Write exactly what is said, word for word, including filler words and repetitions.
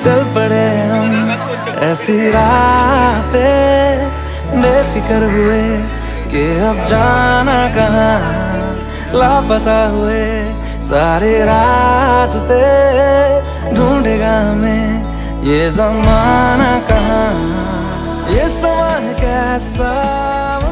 चल पड़े हम ऐसी राह पे, बेफिक्र हुए कि अब जाना कहाँ, लापता हुए सारे रास्ते, ढूंढेगा हमें ये ज़माना कहाँ। ये समा है कैसा